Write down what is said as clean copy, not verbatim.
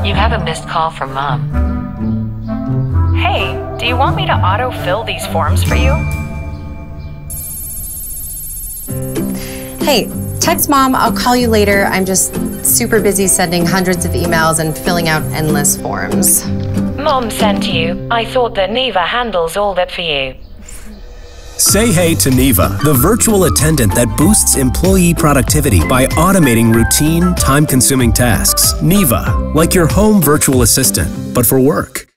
You have a missed call from Mom. Hey, do you want me to auto-fill these forms for you? Hey, text Mom, I'll call you later. I'm just super busy sending hundreds of emails and filling out endless forms. Mom sent you. I thought that NEVA handles all that for you. Say hey to NEVA, the virtual attendant that boosts employee productivity by automating routine, time-consuming tasks. NEVA, like your home virtual assistant, but for work.